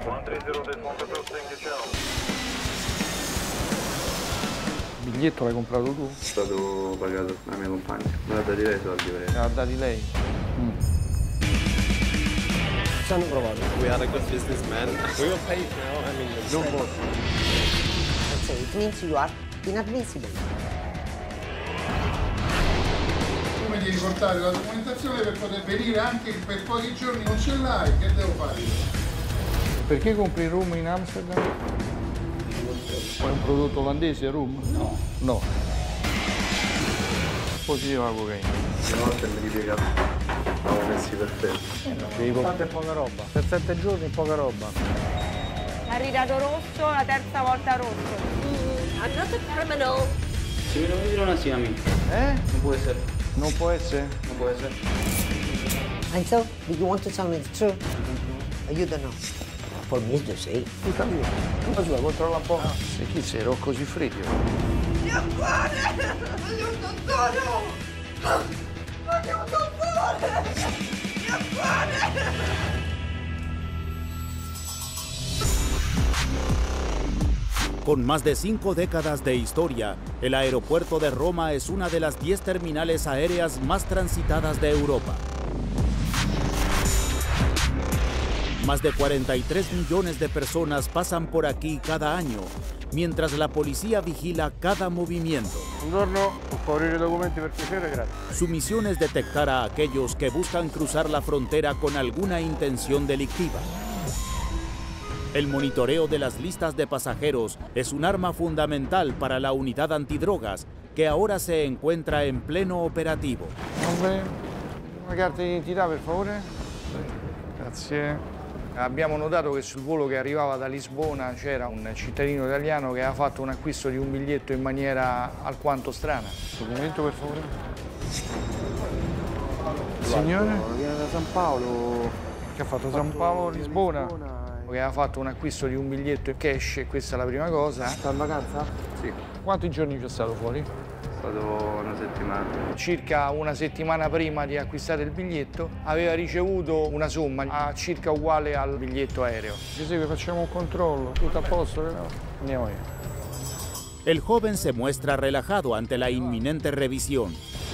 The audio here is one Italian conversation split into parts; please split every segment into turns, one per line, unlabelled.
Il biglietto l'hai comprato tu?
È stato pagato dalla mia compagna. Me l'ha dati lei i soldi per
Me l'ha dati lei?
Ci hanno provato.
We are a good businessman. We will pay now. I mean,
Non posso.
So it means you are inadmissible.
Tu mi devi portare la documentazione per poter venire anche per pochi giorni, non ce l'hai, che devo fare io?
Perché compri rum in Amsterdam? È un prodotto olandese, rum?
No.
No. Positiva la cocaina.
una volta mi ripiegato. Siamo messi perfetti.
Tanta è poca roba. Per 7 giorni è poca roba.
Ha ridato rosso, la terza volta rosso.
I'm not a criminal.
Si me lo dieron así a mí. No puede ser.
Non può essere?
No puede ser.
And so, do you want to tell me the truth? Or you don't know? For me to say.
Tutta via. Tutta sua, controlla un po'. E chi sei? Rocco Siffredi?
Mio cuore! Voglio un dottore! Voglio un dottore! Mio cuore!
Con más de 5 décadas de historia, el aeropuerto de Roma es una de las 10 terminales aéreas más transitadas de Europa. Más de 43 millones de personas pasan por aquí cada año, mientras la policía vigila cada movimiento.
Buongiorno, può aprire i documenti per piacere, grazie.
Su misión es detectar a aquellos que buscan cruzar la frontera con alguna intención delictiva. El monitoreo de las listas de pasajeros es un arma fundamental para la unidad antidrogas, que ahora se encuentra en pleno operativo.
Una carta di identità, per favore? Grazie. Abbiamo notato che sul volo che arrivava da Lisbona c'era un cittadino italiano che aveva fatto un acquisto di un biglietto in maniera alquanto strana. Documento, per favore? Signore?
Viene da San Paolo.
Che ha fatto San Paolo, Lisbona? Che aveva fatto un acquisto di un biglietto in cash, e questa è la prima cosa.
Sta in vacanza? Sì.
Quanti giorni c'è stato fuori?
È stato una settimana.
Circa una settimana prima di acquistare il biglietto aveva ricevuto una somma circa uguale al biglietto aereo. Ci segue, facciamo un controllo, tutto a posto, no? Andiamo via.
El joven se muestra relajado ante la inminente revisión,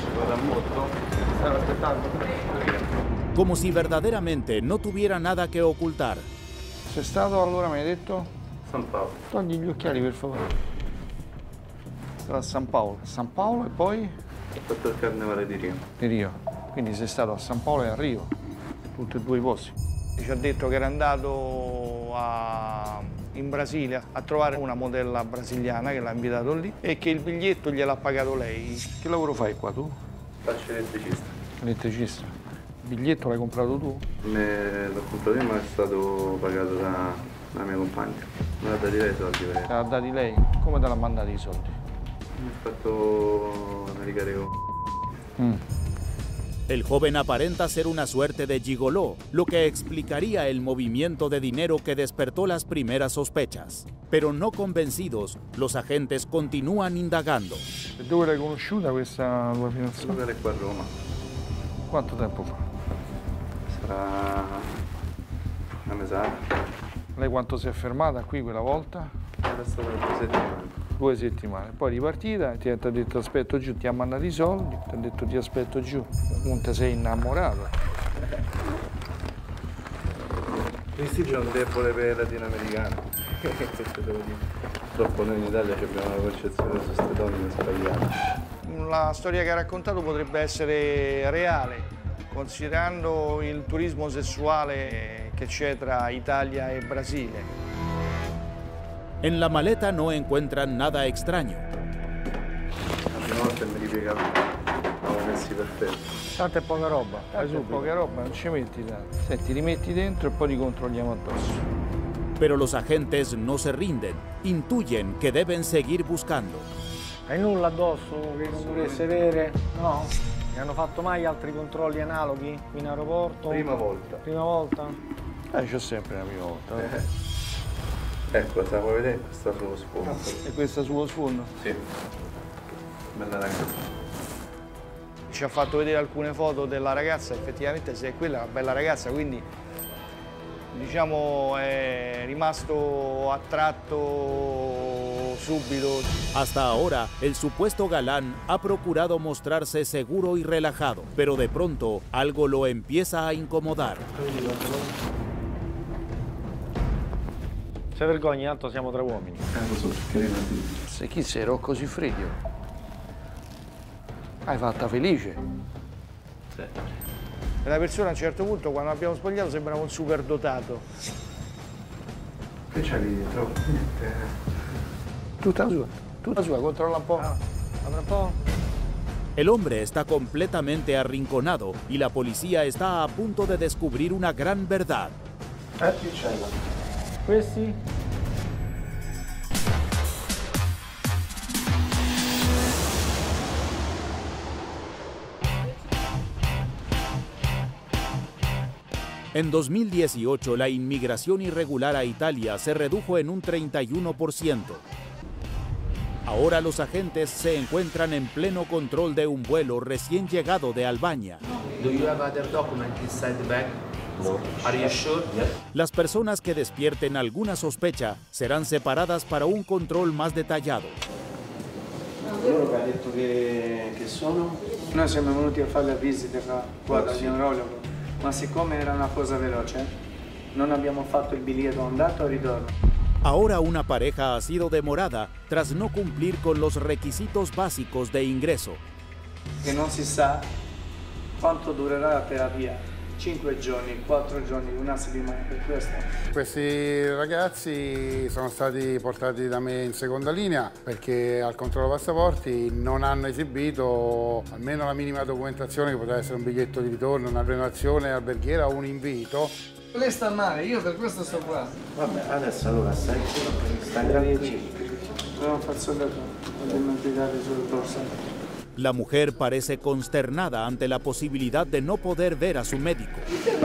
como si verdaderamente no tuviera nada que ocultar.
Sei stato allora, mi hai detto?
San Paolo.
Togli gli occhiali, per favore. Sarà a San Paolo. San Paolo e poi?
Ho fatto il carnevale di Rio.
Di Rio. Quindi sei stato a San Paolo e a Rio, tutti e due i posti. Ci ha detto che era andato in Brasile a trovare una modella brasiliana che l'ha invitato lì e che il biglietto gliel'ha pagato lei. Che lavoro fai qua tu?
Faccio elettricista.
Elettricista. Il biglietto l'hai comprato tu?
L'ho comprato io, ma è stato pagato dalla mia compagna. Me l'ha dati lei i soldi per
Te l'ha dati lei? Come te l'ha mandati i soldi?
Mi ha fatto una ricarica.
El joven aparenta ser una suerte de gigoló, lo que explicaría el movimiento de dinero que despertó las primeras sospechas. Pero no convencidos, los agentes continúan indagando.
E dove l'hai conosciuta questa tua fidanzata?
Sono qua a Roma.
Quanto tempo fa?
Sarà una mesata.
Lei quanto si è fermata qui quella volta?
Era stata 2 settimane.
2 settimane. Poi ripartita, ti ha detto aspetto giù, ti ha mandato i soldi, ti ha detto ti aspetto giù. Non ti sei innamorato.
Questi c'è un debole per il latinoamericano. Questo devo dire. Purtroppo noi in Italia abbiamo una concezione su queste donne sbagliate.
La storia che ha raccontato potrebbe essere reale, considerando il turismo sessuale che c'è tra Italia e Brasile.
En la maleta no encuentran nada extraño.
La prima volta mi ripiegato. Siamo messi perfetti.
Tanta è poca roba, fai su poca roba, non ci metti tanto. Senti, rimetti dentro e poi li controlliamo addosso.
Pero los agentes no se rinden, intuyen que deben seguir buscando.
Hai nulla addosso che non dovreste avere? No? Mi hanno fatto mai altri controlli analoghi in aeroporto?
Prima volta.
Prima volta?
C'ho sempre la prima volta.
Ecco, la vuoi vedere? Sta sullo sfondo.
E questa sullo sfondo?
Sì. Bella ragazza.
Ci ha fatto vedere alcune foto della ragazza, effettivamente se è quella è una bella ragazza, quindi diciamo, è rimasto attratto subito.
Hasta ahora, el supuesto galán ha procurado mostrarse seguro y relajado, pero de pronto algo lo empieza a incomodar.
Se vergogni, tanto siamo tre uomini.
Lo so, perché
Se chi sei Rocco Siffridio? Hai fatta felice.
Sì.
Una persona a un certo punto, quando abbiamo spogliato, sembrava un superdotato.
Che c'hai dietro? Niente.
Tutta sua, controlla un po'.
Apri un po'.
El hombre está completamente arrinconado y la policía está a punto de descubrir una gran verdad.
Che c'hai?
Questi?
En 2018, la inmigración irregular a Italia se redujo en un 31%. Ahora los agentes se encuentran en pleno control de un vuelo recién llegado de Albania.
Do you have other documents inside the bag? No. Are you sure? Yes.
Las personas que despierten alguna sospecha serán separadas para un control más detallado.
Loro che ha detto che sono? Noi siamo venuti a fare la visita qua dal neurologo, ma siccome era una cosa veloce, non abbiamo fatto il biglietto andata o ritorno.
Ahora una pareja ha sido demorada tras no cumplir con los requisitos básicos de ingreso.
Che non si sa quanto durerà la terapia. 5 giorni, 4 giorni, una settimana, per questo.
Questi ragazzi sono stati portati da me in seconda linea perché al controllo passaporti non hanno esibito almeno la minima documentazione che poteva essere un biglietto di ritorno, una prenotazione alberghiera o un invito.
Lei sta male, io per questo sto qua.
Vabbè, adesso allora stai tranquillo.
Non faccio dato, dobbiamo guidare sul dorso.
La mujer parece consternada ante la posibilidad de no poder ver a su médico.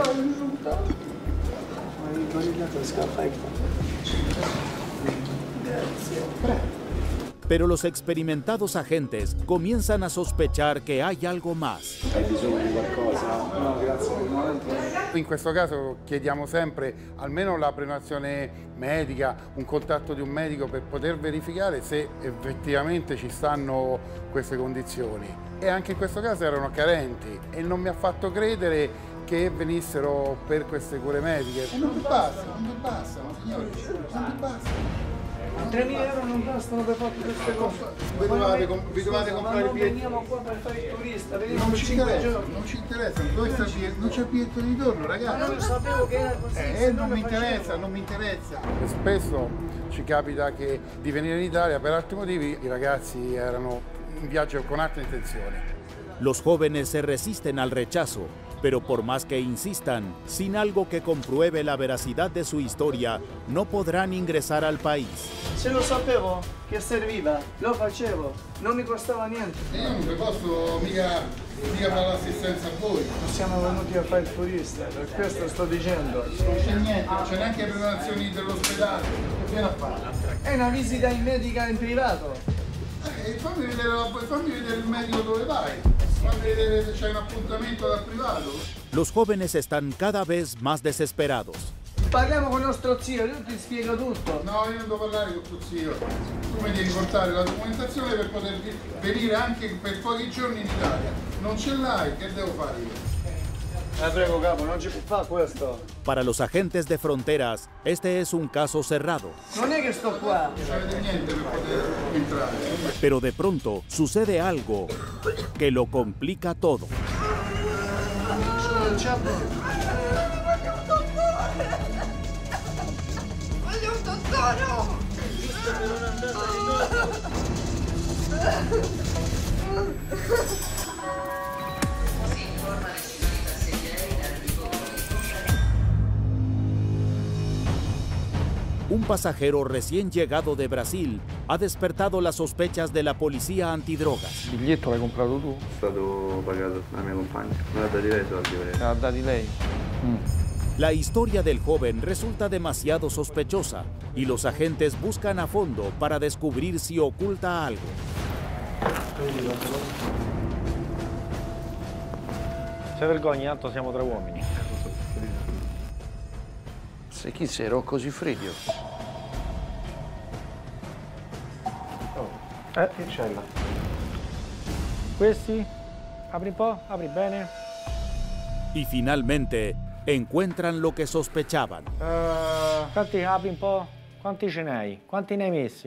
Pero los experimentados agentes comienzan a sospechar que hay algo más.
Hai bisogno di qualcosa?
No, grazie.
In questo caso chiediamo sempre almeno la prenotazione medica, un contatto di un medico per poter verificare se effettivamente ci stanno queste condizioni. E anche in questo caso erano carenti e non mi ha fatto credere che venissero per queste cure mediche. E non vi bastano, signori, non vi bastano.
3.000 euro non bastano per fare queste cose.
Vi dovete comprare il
biglietto.
veniamo
qua per fare il turista,
non ci interessa, non c'è il biglietto di ritorno, ragazzi.
Ma non sapevo che era così.
Non mi interessa. E spesso ci capita di venire in Italia per altri motivi, i ragazzi erano in viaggio con altre intenzioni.
Los jóvenes se resisten al rechazo, pero por más que insistan, sin algo que compruebe la veracidad de su historia, no podrán ingresar al país.
Se lo sapevo che serviva, lo facevo, non mi costava niente.
Io non vi posso mica fare l'assistenza a voi.
Non siamo venuti a fare il turista, per questo sto dicendo.
Non c'è niente, non c'è neanche le prenotazioni dell'ospedale. Che viene a fare?
È una visita in medica in privato.
Fammi vedere il medico dove vai. Fammi vedere se c'è un appuntamento dal privato.
Los jóvenes están cada vez más desesperados.
Parliamo con il nostro zio, lui ti spiega tutto.
No, io non devo parlare con tuo zio. Tu mi devi portare la documentazione per poter venire anche per pochi giorni in Italia. Non ce l'hai, che devo fare io?
Prego capo, non ci può fare questo.
Para los agentes de fronteras, este es un caso cerrado.
Non è che sto qua.
Non avete niente per poter entrare.
Pero de pronto sucede algo que lo complica todo.
Voglio un dottore!
Un pasajero recién llegado de Brasil ha despertado las sospechas de la policía antidrogas.
Il biglietto l'hai comprato tu?
È stato pagato dalla mia compagna. Me l'ha dati lei soldi per
Me l'ha dati lei?
La historia del joven resulta demasiado sospechosa y los agentes buscan a fondo para descubrir si oculta algo.
Se vergogni, tanto siamo tre uomini.
Se chi sei, Rocco Siffridio?
Che c'è là? Questi? Apri un po', apri bene.
Y finalmente encuentran lo que sospechaban.
Quanti, apri un po'? Quanti ce n'hai? Quanti ne hai messi?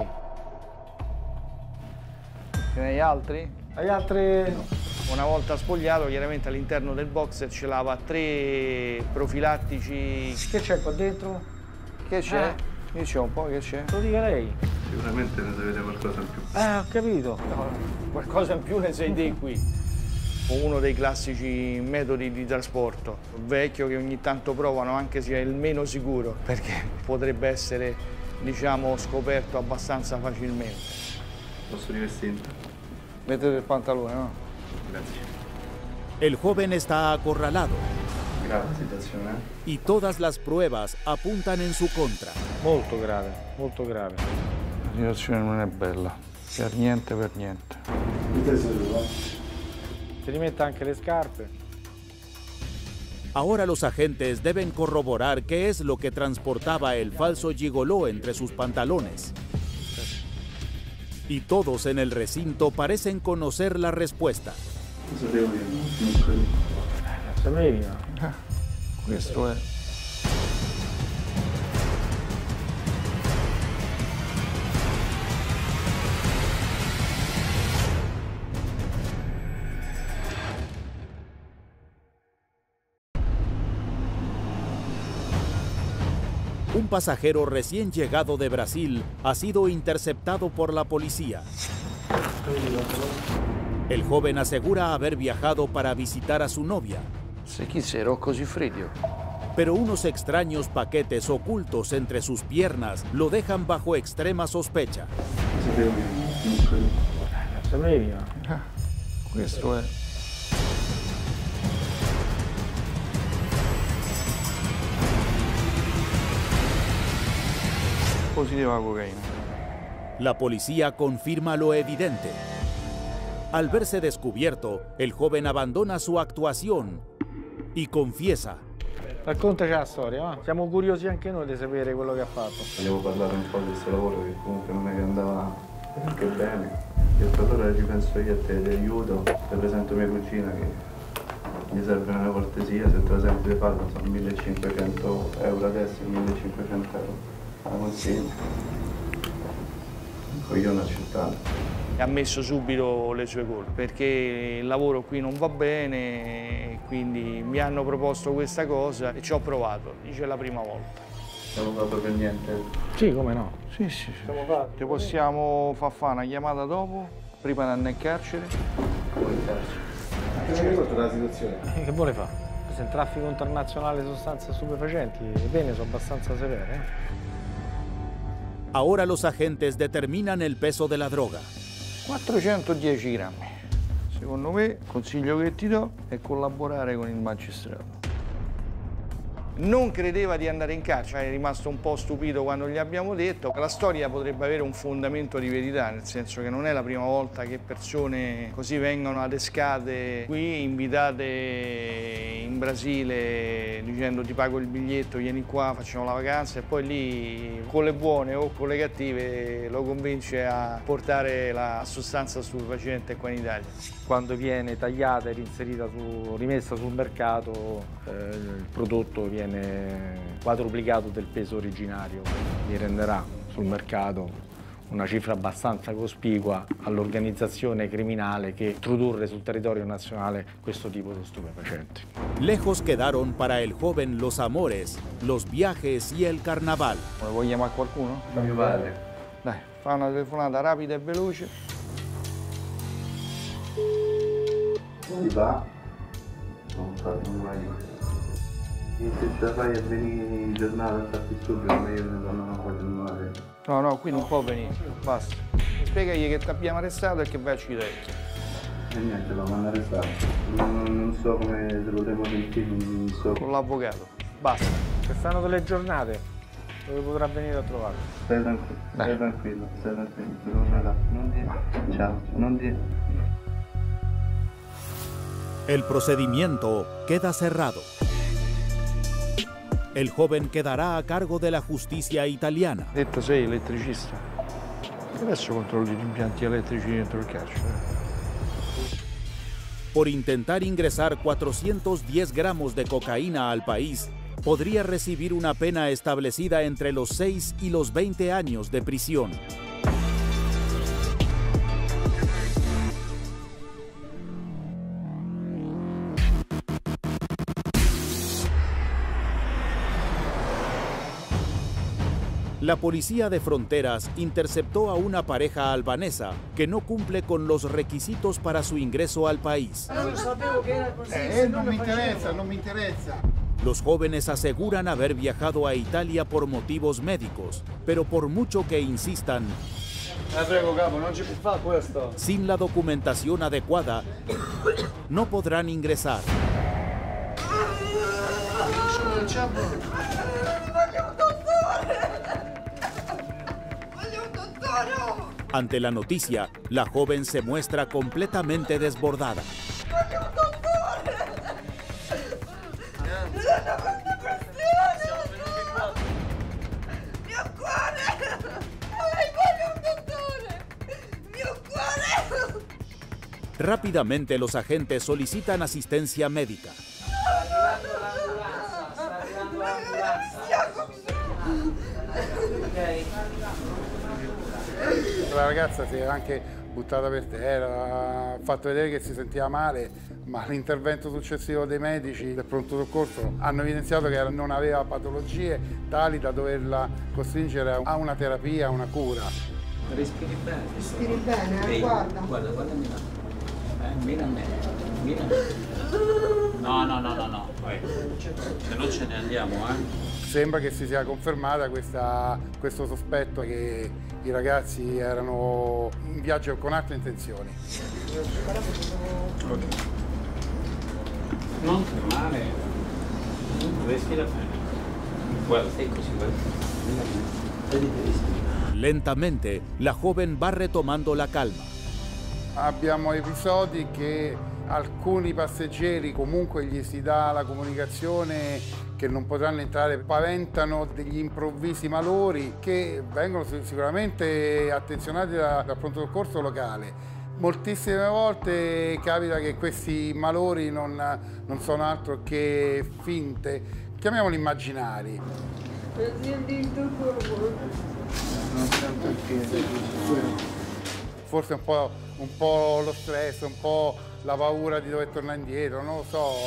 Ce n'hai altri?
Hai altri?
Una volta spogliato, chiaramente all'interno del boxer ce l'ava 3 profilattici.
Che c'è qua dentro?
Che c'è? Dice un po' che c'è.
Lo dica lei.
Sicuramente ne dovete qualcosa in più.
Ho capito.
No, qualcosa in più ne sei te qui. Uno dei classici metodi di trasporto, vecchio che ogni tanto provano anche se è il meno sicuro, perché potrebbe essere, diciamo, scoperto abbastanza facilmente.
Posso rivestirlo?
Mettete il pantalone, no?
Grazie.
El joven está acorralado
Grave situazione,
y todas las pruebas apuntan en su contra.
Molto grave, molto grave.
La situazione non è bella, per niente, per niente.
Si rimetta anche le scarpe.
Ahora los agentes deben corroborar qué es lo que transportaba el falso gigoló entre sus pantalones. Y todos en el recinto parecen conocer la respuesta.
Cosa devo dire?
Sapevi?
Questo è.
Un pasajero recién llegado de Brasil ha sido interceptado por la policía. El joven asegura haber viajado para visitar a su novia.
Se chi sei, Rocco Siffridio?
Pero unos extraños paquetes ocultos entre sus piernas lo dejan bajo extrema sospecha.
Sapevi?
Questo è. Positiva cocaína.
La policía confirma lo evidente. Al verse descubierto, el joven abandona su actuación y confiesa.
Raccontaci la storia, va? Siamo curiosi anche noi di sapere quello che ha fatto.
Volevo parlare un po' di questo lavoro che comunque non è che andava anche bene. Io allora ripenso io a te, ti aiuto, ti presento mia cugina che gli serve una cortesia, se te la senti di farlo sono 1500 euro adesso e 1500 euro alla consegna. Coglione accettato.
Ha ammesso subito le sue colpe perché il lavoro qui non va bene, quindi mi hanno proposto questa cosa e ci ho provato, dice la prima volta.
Non ho fatto per niente.
Sì, come no?
Sì. Ti possiamo fare una chiamata dopo, prima di andare in carcere.
Che mi porta la situazione?
Che vuole fare? Se in traffico internazionale di sostanze stupefacenti, le pene sono abbastanza severe.
Ahora los agentes determinan el peso de la droga.
410 grammi. Secondo me, il consiglio che ti do è collaborare con il magistrato. Non credeva di andare in carcere, è rimasto un po' stupito quando gli abbiamo detto. La storia potrebbe avere un fondamento di verità, nel senso che non è la prima volta che persone così vengono adescate qui, invitate in Brasile dicendo ti pago il biglietto, vieni qua, facciamo la vacanza e poi lì con le buone o con le cattive lo convince a portare la sostanza stupefacente qua in Italia.
Quando viene tagliata e rimessa sul mercato, il prodotto viene quadruplicato del peso originario, gli renderà sul mercato una cifra abbastanza cospicua all'organizzazione criminale che introdurre sul territorio nazionale questo tipo di stupefacenti.
Lejos quedaron para el joven los amores, los viajes y el carnaval.
Vuoi chiamare qualcuno?
Mio padre.
Dai, fa una telefonata rapida e veloce.
Si va? Non fate mai. Se ce la fai a venire in giornata a farti studio, ma io ne sono una cosa male.
No, qui non può venire, basta. Spiegagli che ti abbiamo arrestato e che vai a Civitavecchia.
E niente, lo vanno arrestato. Non so come se lo devo sentire, non so.
Con l'avvocato, basta.
Quest'anno delle giornate, dove potrà venire a trovarlo?
Stai tranquillo, non dire. Ciao, non dire.
El procedimiento queda cerrado. El joven quedará a cargo de la justicia italiana.
Detto sei elettricista. Adesso controlli gli impianti elettrici dentro il carcere.
Por intentar ingresar 410 gramos de cocaína al país, podría recibir una pena establecida entre los 6 y los 20 años de prisión. La policía de fronteras interceptó a una pareja albanesa que no cumple con los requisitos para su ingreso al país.
No me interesa.
Los jóvenes aseguran haber viajado a Italia por motivos médicos, pero por mucho que insistan, sin la documentación adecuada, no podrán ingresar. Ante la noticia, la joven se muestra completamente desbordada. Rápidamente los agentes solicitan asistencia médica.
La ragazza si era anche buttata per terra, ha fatto vedere che si sentiva male, ma l'intervento successivo dei medici del pronto soccorso hanno evidenziato che non aveva patologie tali da doverla costringere a una terapia, a una cura.
Respiri bene.
Respiri bene, guarda.
Guarda mira a me. No. Se no ce ne andiamo,
Sembra che si sia confermata questo sospetto che i ragazzi erano in viaggio con altre intenzioni.
Non fermare. Respira bene. Guarda, sei così,
Lentamente, la joven va retomando la calma.
Abbiamo episodi che alcuni passeggeri comunque gli si dà la comunicazione che non potranno entrare, paventano degli improvvisi malori che vengono sicuramente attenzionati dal pronto soccorso locale. Moltissime volte capita che questi malori non sono altro che finte, chiamiamoli immaginari. Forse un po' lo stress, un po' la paura di dover tornare indietro, non lo so.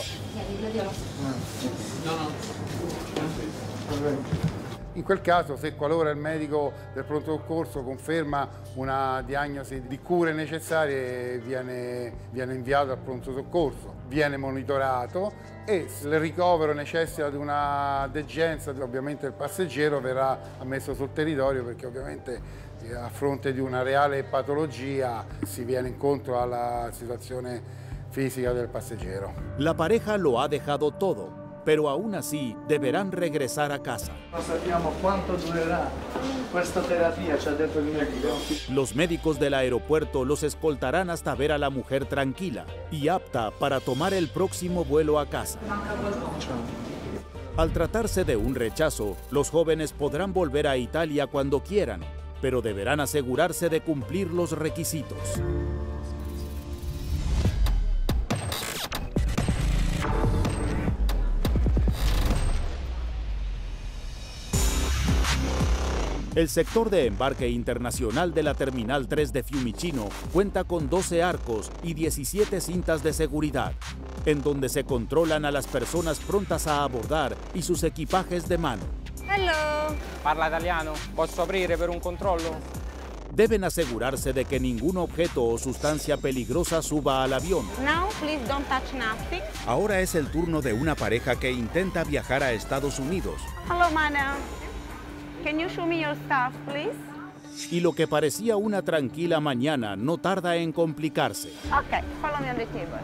In quel caso, se qualora il medico del pronto soccorso conferma una diagnosi di cure necessarie, viene inviato al pronto soccorso, viene monitorato e se il ricovero necessita di una degenza, ovviamente il passeggero verrà ammesso sul territorio perché ovviamente a fronte di una reale patologia si viene incontro alla situazione fisica del passeggero.
La pareja lo ha dejado todo, pero aún así deberán regresar a casa.
Non sappiamo quanto durerà questa terapia, ci ha detto il medico.
Los médicos del aeropuerto los escoltarán hasta ver a la mujer tranquila y apta para tomar el próximo vuelo a casa. Al tratarse de un rechazo, los jóvenes podrán volver a Italia cuando quieran, pero deberán asegurarse de cumplir los requisitos. El sector de embarque internacional de la Terminal 3 de Fiumicino cuenta con 12 arcos y 17 cintas de seguridad, en donde se controlan a las personas prontas a abordar y sus equipajes de mano.
Hello.
Parla italiano? Posso aprire per un controllo?
Deben asegurarse de que ningún objeto o sustancia peligrosa suba al avión.
Now, please don't touch nothing.
Ahora es el turno de una pareja que intenta viajar a Estados Unidos.
Hello, madam. Can you show me your stuff, please?
Y lo que parecía una tranquila mañana no tarda en complicarse.
Okay, follow me on the table.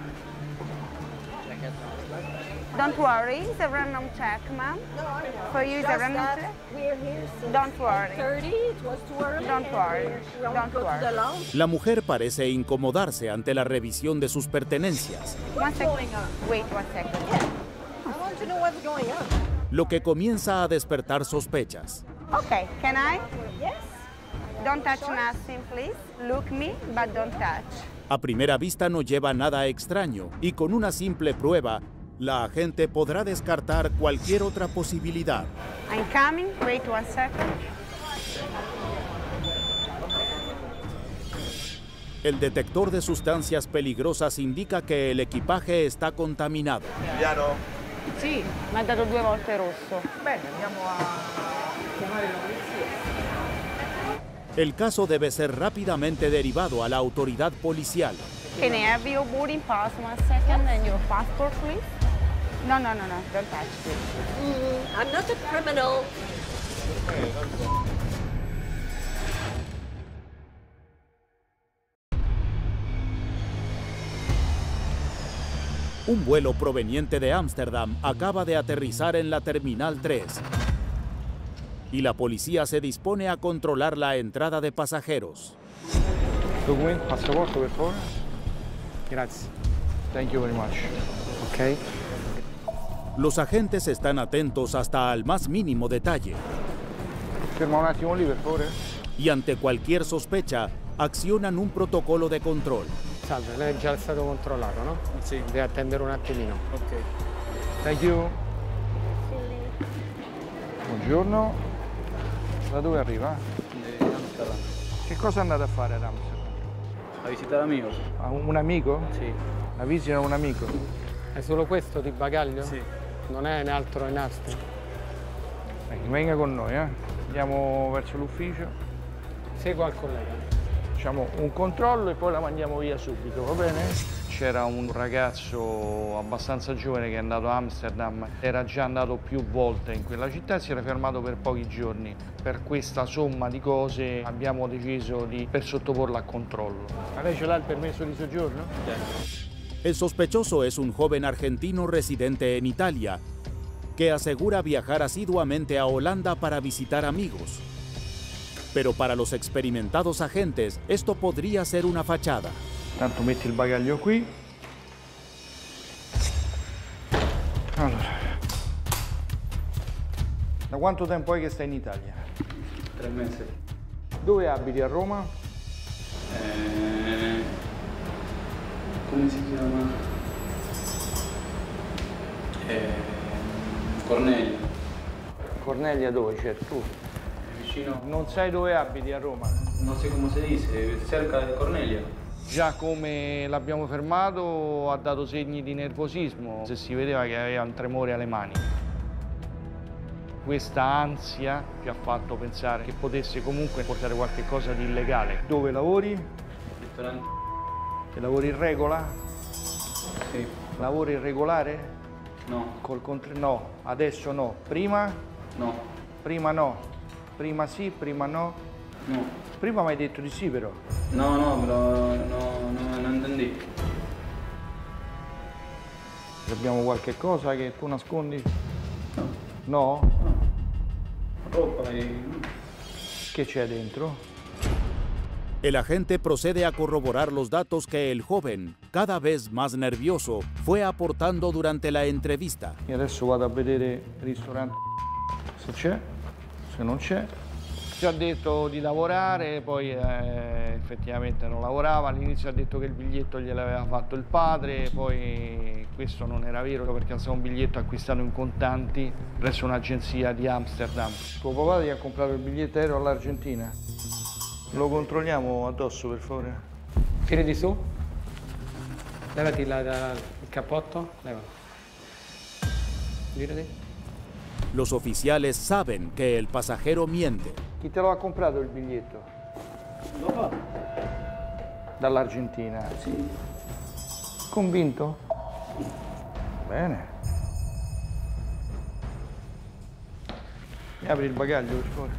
Don't worry, it's a random check, ma'am. For you, it's a random check.
We're here since
Don't worry.
30. It was too early.
Don't worry. Don't worry.
La mujer parece incomodarse ante la revisión de sus pertenencias.
One second. Wait 1 second.
I want to know what's going on.
lo que comienza a despertar sospechas.
Okay, can I? Yes. Don't touch nothing, please. Look me, but don't touch.
A primera vista no lleva nada extraño y con una simple prueba, la agente podrá descartar cualquier otra posibilidad.
I'm coming. Wait 1 second.
El detector de sustancias peligrosas indica que el equipaje está contaminado.
Sì, mi ha dato 2 volte rosso.
Bene, andiamo a chiamare la polizia.
El caso debe ser rápidamente derivado a la autoridad policial.
Can I have your boarding pass 1 second and your passport, please? No, don't touch it.
I'm not a criminal.
Un vuelo proveniente de Ámsterdam acaba de aterrizar en la Terminal 3. Y la policía se dispone a controlar la entrada de pasajeros.
Documento, pasaporto, per favore.
Grazie.
Thank you very much.
Ok.
Los agentes están atentos hasta al más mínimo detalle.
Ferma un attimo lì, per favore.
Y ante cualquier sospecha, accionan un protocolo de control.
Salve, lei è già stato controllato, no? Sì. Deve attendere un attimino. Ok.
Thank you. Buongiorno. Da dove arriva?
Amsterdam.
Che cosa andate a fare ad Amsterdam?
A visitare amigos.
A un amico?
Sì.
La visita a un amico?
È solo questo di bagaglio?
Sì.
Non è altro in Austria?
Venga con noi, Andiamo verso l'ufficio.
Segua il collega.
Facciamo un controllo e poi la mandiamo via subito, va bene? C'era un ragazzo abbastanza giovane che è andato a Amsterdam, era già andato più volte in quella città e si era fermato per pochi giorni. Per questa somma di cose abbiamo deciso per sottoporla a controllo. Ma lei ce l'ha il permesso di soggiorno?
El sospechoso es un joven argentino residente en Italia, que asegura viajar asiduamente a Holanda para visitar amigos. Pero para los experimentados agentes, esto podría ser una fachada.
Tanto metti il bagaglio qui. Allora. Da quanto tempo è che stai in Italia?
3 mesi.
Dove abiti a Roma?
Come si chiama? Cornelia.
Cornelia dove c'è tu?
Vicino.
Non sai dove abiti a Roma?
Non so come si dice, cerca di Cornelia.
Già come l'abbiamo fermato ha dato segni di nervosismo, se si vedeva che aveva un tremore alle mani. Questa ansia ci ha fatto pensare che potesse comunque portare qualche cosa di illegale. Dove lavori?
Ristorante.
Che lavori in regola?
Sì.
Lavori irregolare?
No.
No, adesso no. Prima?
No.
Prima no. Prima sì, prima no?
No.
Prima mi hai detto di sì però.
No, però non intendi.
Abbiamo qualche cosa che tu nascondi?
No.
No?
No. Ropa e...
Che c'è dentro?
El agente procede a corroborar los datos que el joven, cada vez más nervioso, fue aportando durante la entrevista.
Io adesso vado a vedere il ristorante se c'è, se non c'è. Ci ha detto di lavorare, poi effettivamente non lavorava. All'inizio ha detto che il biglietto gliel'aveva fatto il padre, poi questo non era vero perché era un biglietto acquistato in contanti presso un'agenzia di Amsterdam. Tuo papà ti ha comprato il biglietto aereo all'Argentina? Lo controlliamo addosso, per favore.
Tirati su. Levati il cappotto. Levalo. Girati.
Los oficiales saben que el pasajero miente.
Chi te lo ha comprato il biglietto?
Papà.
Dall'Argentina?
Sì.
Convinto? Bene. Mi apri il bagaglio, per favore?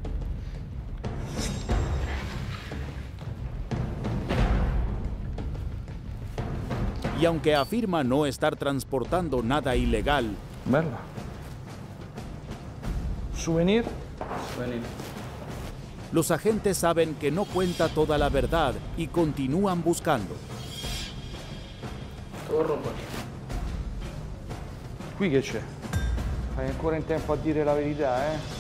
Y aunque afirma no estar transportando nada ilegal,
Bella. Souvenir?
Souvenir.
los agentes saben que no cuenta toda la verdad y continúan buscando.
Todo ropa.
Qui che c'è? Fai ancora in tempo a dire la verità, eh?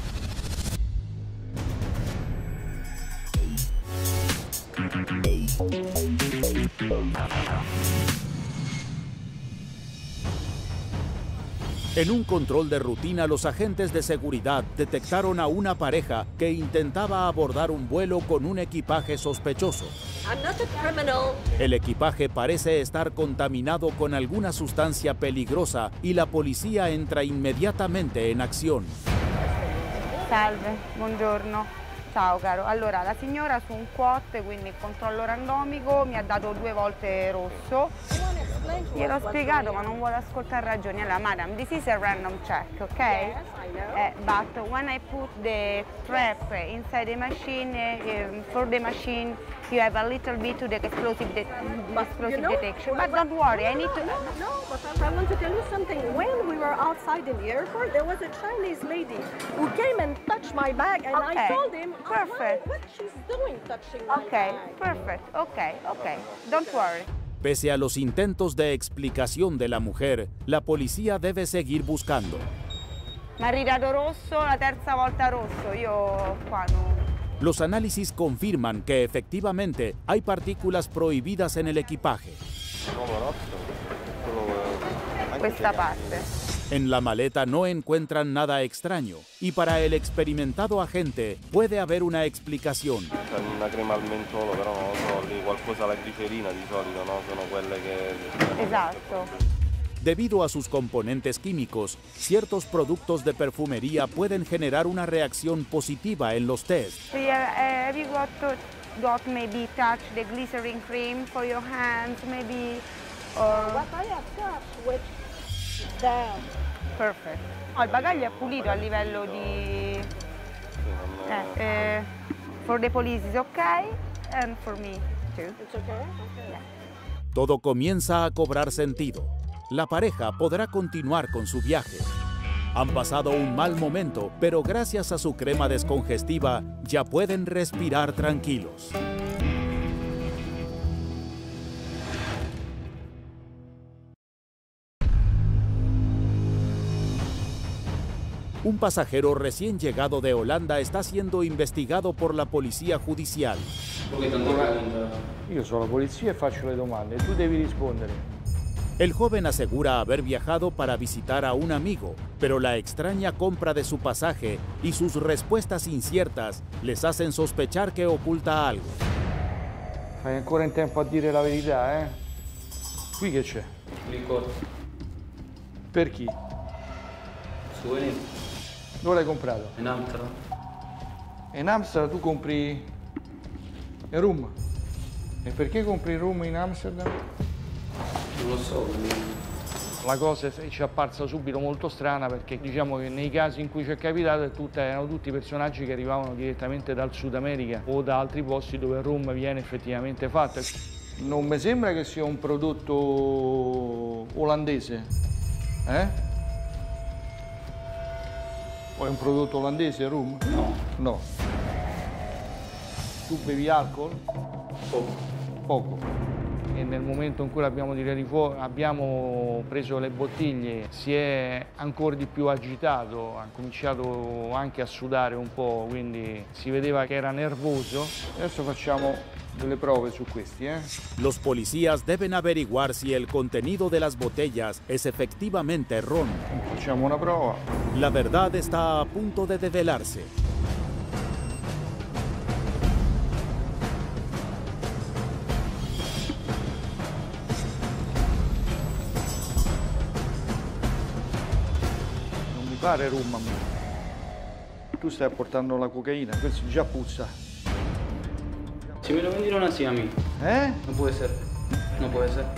En un control de rutina, los agentes de seguridad detectaron a una pareja que intentaba abordar un vuelo con un equipaje sospechoso.
I'm not a criminal.
El equipaje parece estar contaminado con alguna sustancia peligrosa y la policía entra inmediatamente en acción.
Salve, buongiorno. Ciao caro. Allora, la signora su un quad, quindi il controllo randomico, mi ha dato 2 volte rosso. Gliel'ho spiegato, ma non vuole ascoltare ragioni. Allora, madam, this is a random check, ok?
Yes, I know.
But when I put the trap inside the machine, for the machine, you have a little bit of the explosive, detection. But don't worry, I need to...
No, but I want to tell you something. When we were outside in the airport, there was a Chinese lady who came and touched my bag, and
Okay.
I told him,
Perfect.
what she's doing touching my
Okay,
bag.
perfect. Okay. Don't worry.
Pese a los intentos de explicación de la mujer, la policía debe seguir buscando.
Mi ha ridato rosso, la terza volta rosso. Io qua no.
Los análisis confirman que efectivamente hay partículas prohibidas en el equipaje.
Questa parte.
En la maleta no encuentran nada extraño y para el experimentado agente puede haber una explicación.
Una crema al mentolo, però non lo so, lì qualcosa alla glicerina di solito, no? Sono quelle che...
Esatto.
Debido a sus componentes químicos, ciertos productos de perfumería pueden generar una reacción positiva en los test.
So have you got maybe touch the glycerin cream for your hands, maybe? Or...
What I have touched, which there.
Perfect. Oh, il bagaglio è pulito a livello di... for the police is okay, and for me too.
It's okay?
Yeah.
Todo comienza a cobrar sentido. La pareja podrá continuar con su viaje. Han pasado un mal momento, pero gracias a su crema descongestiva ya pueden respirar tranquilos. Un pasajero recién llegado de Holanda está siendo investigado por la policía judicial.
Io sono la polizia e faccio le domande, tu devi rispondere.
El joven asegura haber viajado para visitar a un amigo, pero la extraña compra de su pasaje y sus respuestas inciertas les hacen sospechar que oculta algo.
Fai ancora in tempo a dire la verità, eh? Qui che c'è?
Licor.
Per chi?
Souvenir.
Dove l'hai comprato?
In Amsterdam.
In Amsterdam tu compri il rum. E perché compri il rum in Amsterdam?
Non lo so.
La cosa ci è apparsa subito molto strana perché diciamo che nei casi in cui ci è capitato erano tutti personaggi che arrivavano direttamente dal Sud America o da altri posti dove il rum viene effettivamente fatto. Non mi sembra che sia un prodotto olandese, eh? O è un prodotto olandese il rum?
No.
No. Tu bevi alcol?
Poco.
Poco. E nel momento in cui abbiamo preso le bottiglie si è ancora di più agitato, ha cominciato anche a sudare un po', quindi si vedeva che era nervoso. Adesso facciamo delle prove su questi, eh?
Los policías deben averiguar si el contenido de las botellas es efectivamente ron.
Facciamo una prova.
La verdad está a punto de develarse.
Pare rum a me. Tu stai portando la cocaina, questo già puzza.
Si me lo vendieron así a mí.
Eh?
No puede ser. No puede ser.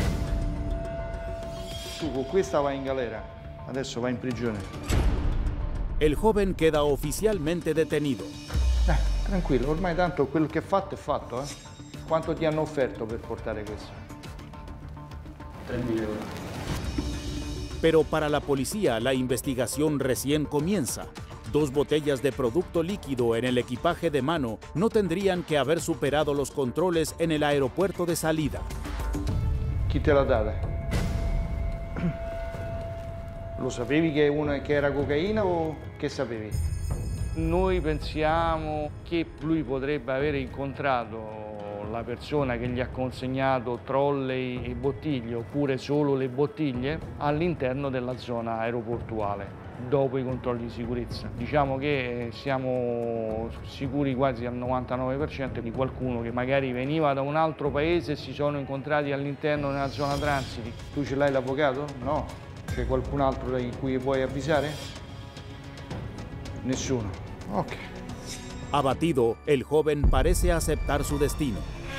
Tu con questa vai in galera, adesso vai in prigione.
El joven queda oficialmente detenido.
Tranquillo, ormai tanto quello che è fatto, eh? Quanto ti hanno offerto per portare questo?
3.000 euros.
Pero para la policía la investigación recién comienza. 2 botellas de producto líquido en el equipaje de mano no tendrían que haber superado los controles en el aeropuerto de salida.
Chi te l'ha data? Lo sapevi che era cocaina o che sapevi? Noi pensiamo che lui potrebbe aver incontrato la persona che gli ha consegnato trolley e bottiglie, oppure solo le bottiglie, all'interno della zona aeroportuale, dopo i controlli di sicurezza. Diciamo che siamo sicuri quasi al 99% di qualcuno che magari veniva da un altro paese e si sono incontrati all'interno della zona transiti. Tu ce l'hai l'avvocato? No. C'è qualcun altro di cui puoi avvisare? Nessuno. Ok.
Abatido, el joven parece aceptar su destino.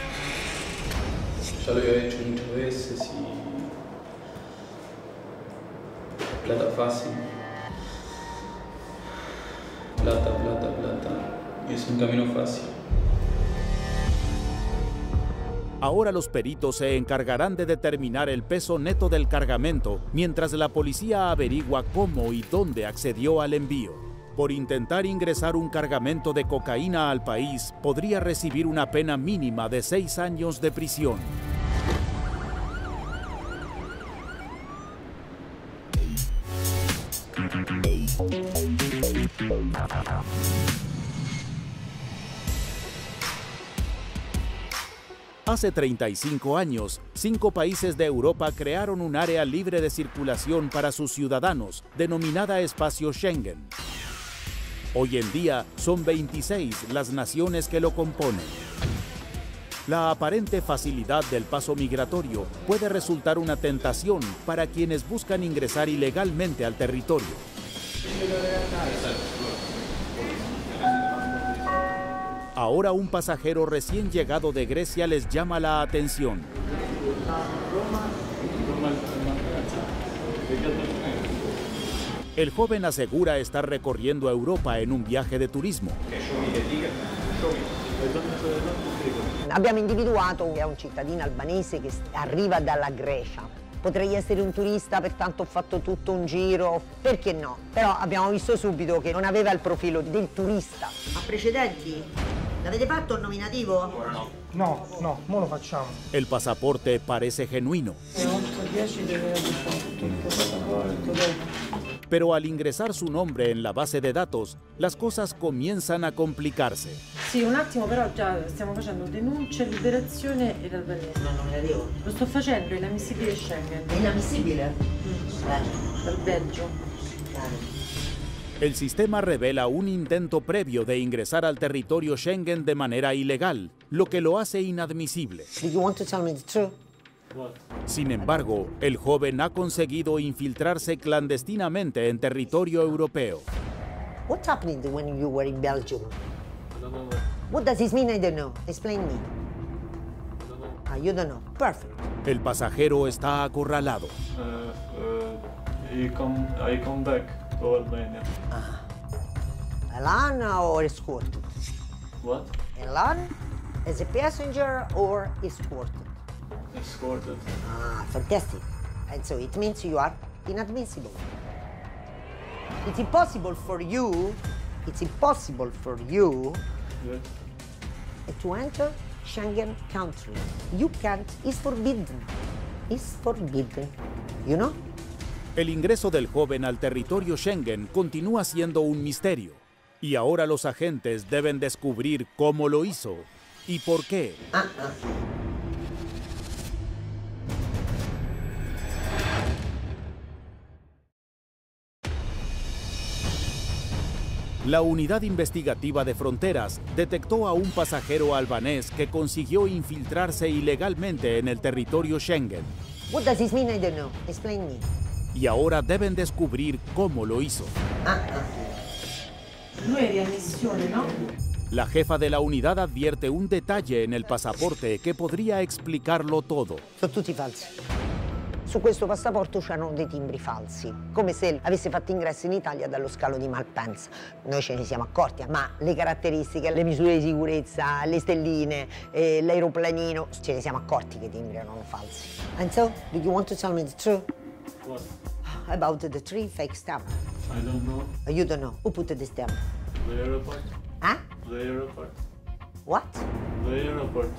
Ya lo había hecho muchas veces y plata fácil. Plata, plata, plata. Y es un camino fácil.
Ahora los peritos se encargarán de determinar el peso neto del cargamento, mientras la policía averigua cómo y dónde accedió al envío. Por intentar ingresar un cargamento de cocaína al país, podría recibir una pena mínima de 6 años de prisión. Hace 35 años, 5 países de Europa crearon un área libre de circulación para sus ciudadanos, denominada Espacio Schengen. Hoy en día, son 26 las naciones que lo componen. La aparente facilidad del paso migratorio puede resultar una tentación para quienes buscan ingresar ilegalmente al territorio. Ahora un pasajero recién llegado de Grecia les llama la atención. El joven asegura estar recorriendo Europa en un viaje de turismo.
Abbiamo individuato che è un cittadino albanese che arriva dalla Grecia. Potrei essere un turista, pertanto ho fatto tutto un giro, perché no? Però abbiamo visto subito che non aveva il profilo del turista.
Ha precedenti? L'avete fatto il nominativo?
Ancora no. No, no, mo lo facciamo.
El pasaporte parece genuino.
8-10 deve essere tutto il passaporto.
Pero al ingresar su nombre en la base de datos, las cosas comienzan a complicarse.
Sì, un attimo, però già stiamo facendo denuncia, liberazione e l'albanese.
No, non me la devo.
Lo sto facendo, è inammissibile Schengen.
È inammissibile?
Dal Belgio.
El sistema revela un intento previo de ingresar al territorio Schengen de manera ilegal, lo que lo hace inadmisible.
Do you want to tell me the truth?
Sin embargo, el joven ha conseguido infiltrarse clandestinamente en territorio europeo.
What happened when you were in Belgium? What does this mean? I don't know. Explain me. You don't know. Perfect.
El pasajero está acorralado.
I come back to Albania.
Elan or escorted?
What?
Elan as a passenger or escorted?
Escorted.
Fantastic. And so it means you are inadmissible. It's impossible for you
Yes.
to enter Schengen country. You can't. It's forbidden. It's forbidden. You know?
El ingreso del joven al territorio Schengen continúa siendo un misterio. Y ahora los agentes deben descubrir cómo lo hizo y por qué. La unidad investigativa de fronteras detectó a un pasajero albanés que consiguió infiltrarse ilegalmente en el territorio Schengen.
What does this mean? I don't know. Explain me.
Y ahora deben descubrir cómo lo hizo.
Lui è riammissione, no?
La jefa de la unidad advierte un detalle en el pasaporte que podría explicarlo todo.
Sono tutti falsi. Su questo passaporto c'erano dei timbri falsi, come se avesse fatto ingresso in Italia dallo scalo di Malpensa. Noi ce ne siamo accorti, ma le caratteristiche, le misure di sicurezza, le stelline, l'aeroplanino, ce ne siamo accorti che i timbri erano falsi. And so, do you want to tell me the truth?
What?
About the 3 fake stamps.
I don't know.
You don't know. Who put the stamp?
The airport. The airport.
What?
The airport.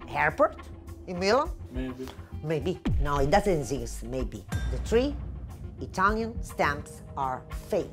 Airport? In Milan?
Maybe.
Maybe. No, it doesn't exist. Maybe. The 3 Italian stamps are fake.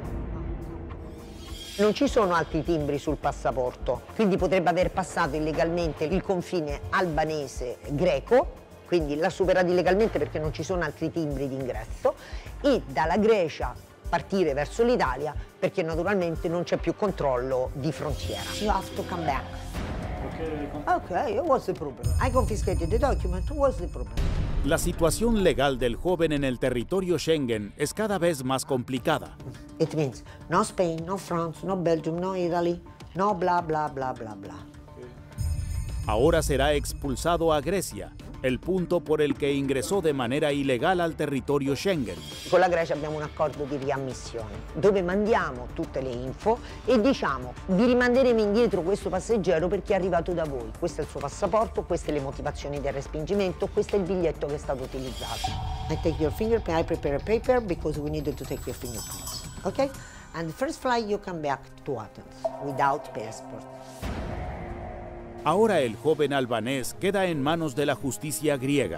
Non ci sono altri timbri sul passaporto, quindi potrebbe aver passato illegalmente il confine albanese-greco, quindi l'ha superato illegalmente perché non ci sono altri timbri d'ingresso, e dalla Grecia partire verso l'Italia perché naturalmente non c'è più controllo di frontiera. You have to come back. Okay, what's the problem? I confiscated the document, what's the problem?
La situación legal del joven en el territorio Schengen es cada vez más complicada.
It means no Spain, no France, no Belgium, no Italy, no bla bla bla bla bla.
Ahora será expulsado a Grecia, el punto por el que ingresó de manera ilegal al territorio Schengen.
Con la Grecia abbiamo un accordo di riammissione dove mandiamo tutte le info e diciamo vi rimanderemo indietro questo passeggero perché è arrivato da voi. Questo è il suo passaporto, queste le motivazioni del respingimento, questo è il biglietto che è stato utilizzato. I take your fingerprint, I prepare a paper because we needed to take your fingerprints. Okay? And the first flight you come back to Athens without passport.
Ahora el joven albanés queda en manos de la justicia griega.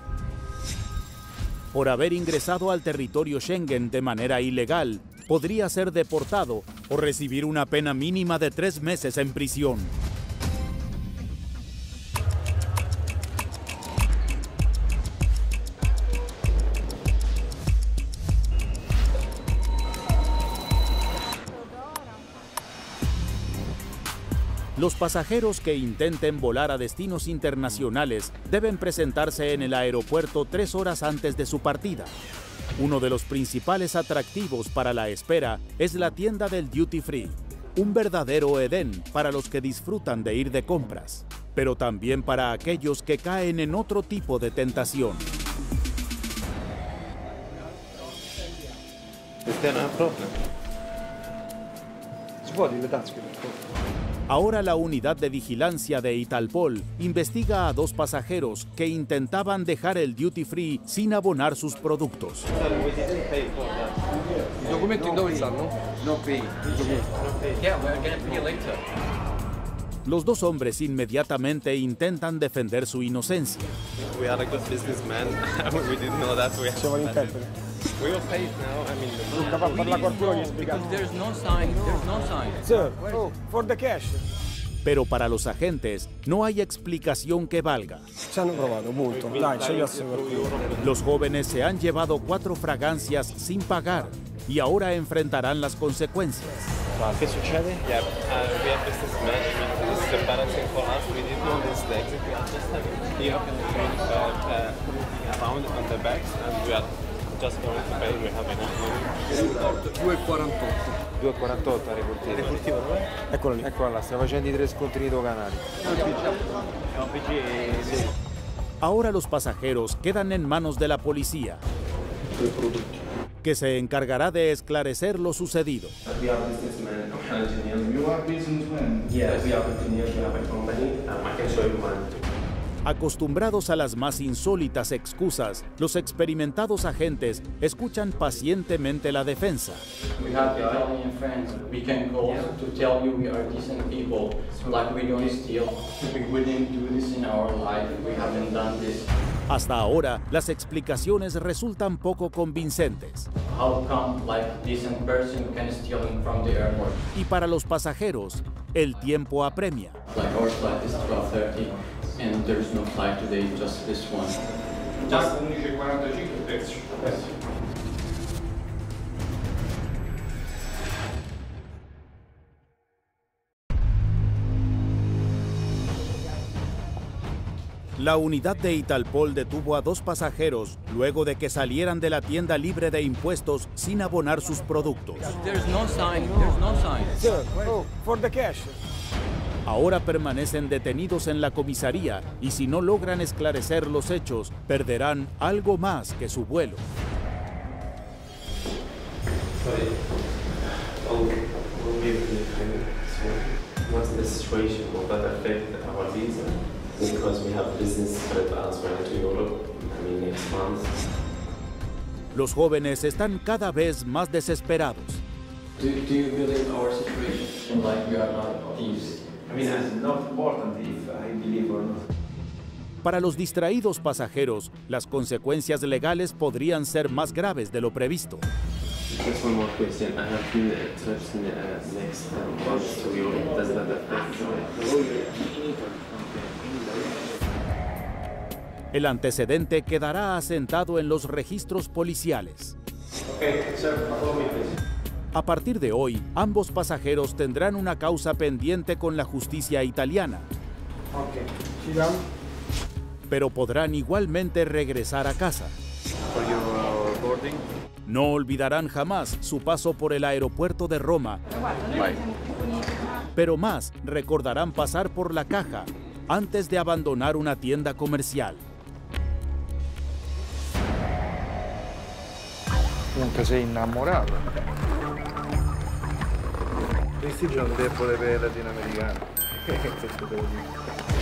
Por haber ingresado al territorio Schengen de manera ilegal, podría ser deportado o recibir una pena mínima de 3 meses en prisión. Los pasajeros que intenten volar a destinos internacionales deben presentarse en el aeropuerto 3 horas antes de su partida. Uno de los principales atractivos para la espera es la tienda del Duty Free, un verdadero Edén para los que disfrutan de ir de compras, pero también para aquellos que caen en otro tipo de tentación. Ahora la unidad de vigilancia de Italpol investiga a 2 pasajeros que intentaban dejar el duty free sin abonar sus productos.
I documenti dove stanno? No pay.
Yeah, we're gonna pay you later.
Los 2 hombres inmediatamente intentan defender su inocencia.
We are a good businessman. We didn't know that. We
We will pay it now. I mean,
because there's no sign. There's no sign.
Sir, for the cash.
Pero para los agentes no hay explicación que valga.
Ci hanno provato, punto. Dai, ce li assicuro.
Los jóvenes se han llevado 4 fragancias sin pagar y ahora enfrentarán las consecuencias.
¿Qué sucede?
Yeah, we are businessmen. I mean, this is embarrassing for us. We didn't know this. The exit we are just having here found on the bags, and we are just going to pay. We have enough money.
2,48. 2,48 a Repultivo. Eccolo lì. Eccola là, stiamo facendo i 3 scontri doganali.
Ahora los pasajeros quedan en manos de la policía, que se encargará de esclarecer lo sucedido.
We are businessmen. You are businessmen? Yes, we are engineers. We have a company. I can show you one.
Acostumbrados a las más insólitas excusas, los experimentados agentes escuchan pacientemente la defensa.
We have Italian friends we can call to tell you we are decent people, like we don't steal. We wouldn't do this in our life. We haven't done this.
Hasta ahora, las explicaciones resultan poco convincentes.
How come like decent person can steal from the airport?
Y para los pasajeros, el tiempo apremia.
Like our flight is 12:30. And there's no flight today, just this one.
Just 11:45 extra.
La unidad de Italpol detuvo a 2 pasajeros luego de que salieran de la tienda libre de impuestos sin abonar sus productos.
There's no sign. There's no sign.
Sir, for the cash.
Ahora permanecen detenidos en la comisaría y si no logran esclarecer los hechos, perderán algo más que su vuelo.
What's the situation? Will that affect our visa? Because we have business transfer to Europe, I mean, next month.
Los jóvenes están cada vez más desesperados.
Do you believe our situation? Like we are not thieves?
I mean, it's not important if I believe or not.
Para los distraídos pasajeros, las consecuencias legales podrían ser más graves de lo previsto.
Just one more question. I have been touched next month to Europe. Does that affect?
El antecedente quedará asentado en los registros policiales. A partir de hoy, ambos pasajeros tendrán una causa pendiente con la justicia italiana. Pero podrán igualmente regresar a casa. No olvidarán jamás su paso por el aeropuerto de Roma, pero más recordarán pasar por la caja antes de abandonar una tienda comercial.
Nunca sei innamorato.
Questi sono debole per latinoamericano. Questo devo dire.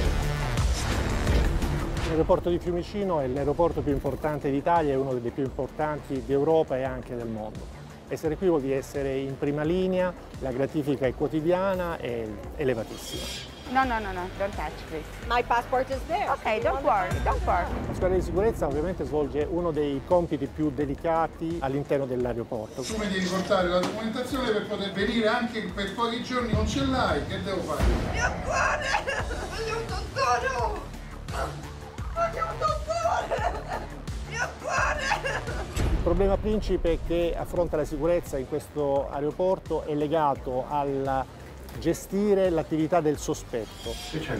L'aeroporto di Fiumicino è l'aeroporto più importante d'Italia, è uno dei più importanti d'Europa e anche del mondo. Essere qui vuol dire essere in prima linea, la gratifica è quotidiana e elevatissima.
No, don't touch please.
My passport is there.
Ok, don't worry.
La squadra di sicurezza ovviamente svolge uno dei compiti più delicati all'interno dell'aeroporto.
Tu mi devi portare la documentazione per poter venire anche per pochi giorni, non ce l'hai, che devo fare?
Mio cuore! Voglio un dottore! Voglio un dottore! Mio cuore!
Il problema principe che affronta la sicurezza in questo aeroporto è legato al gestire l'attività del sospetto.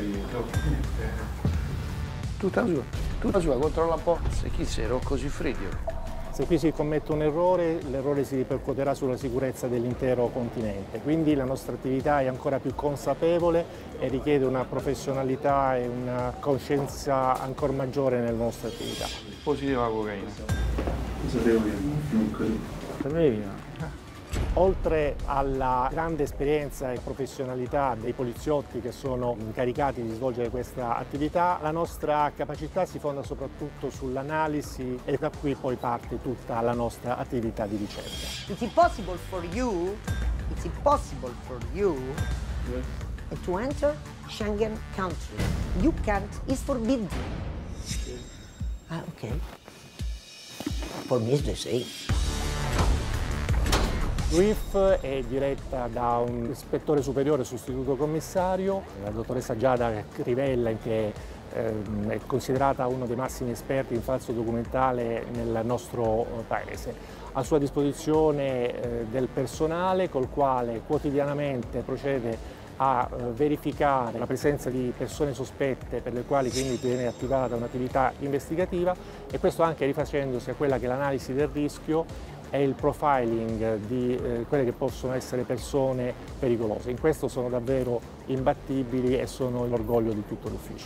Tutta sua, controlla un po'. Se chi sei, Rocco Siffredi.
Se qui si commette un errore, l'errore si ripercuoterà sulla sicurezza dell'intero continente. Quindi la nostra attività è ancora più consapevole e richiede una professionalità e una coscienza ancora maggiore nella nostra attività.
Positiva la cocaina.
Lo sapevo io, non così.
Sapevi?
Oltre alla grande esperienza e professionalità dei poliziotti che sono incaricati di svolgere questa attività, la nostra capacità si fonda soprattutto sull'analisi e da qui poi parte tutta la nostra attività di ricerca.
It's impossible for you to enter Schengen country. You can't, it's forbidden. Ah, ok. For me it's the same.
L'UIF è diretta da un ispettore superiore sostituto commissario, la dottoressa Giada Crivella, che è considerata uno dei massimi esperti in falso documentale nel nostro paese. A sua disposizione del personale col quale quotidianamente procede a verificare la presenza di persone sospette per le quali quindi viene attivata un'attività investigativa, e questo anche rifacendosi a quella che è l'analisi del rischio e il profiling di quelle che possono essere persone pericolose. In questo sono davvero imbattibili e sono l'orgoglio di tutto l'ufficio.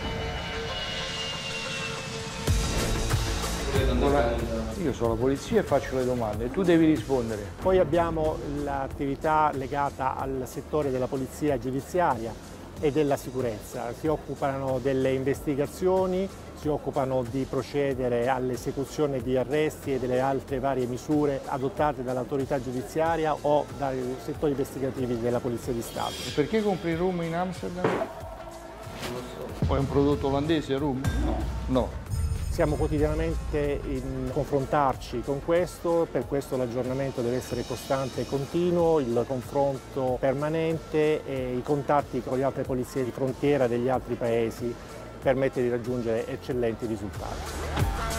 Io sono la polizia e faccio le domande, tu devi rispondere.
Poi abbiamo l'attività legata al settore della polizia giudiziaria e della sicurezza. Si occupano delle investigazioni, si occupano di procedere all'esecuzione di arresti e delle altre varie misure adottate dall'autorità giudiziaria o dai settori investigativi della Polizia di Stato.
E perché compri il rum in Amsterdam? O è un prodotto olandese, rum? No.
Siamo quotidianamente in confrontarci con questo, per questo l'aggiornamento deve essere costante e continuo, il confronto permanente e i contatti con le altre polizie di frontiera degli altri paesi permette di raggiungere eccellenti risultati.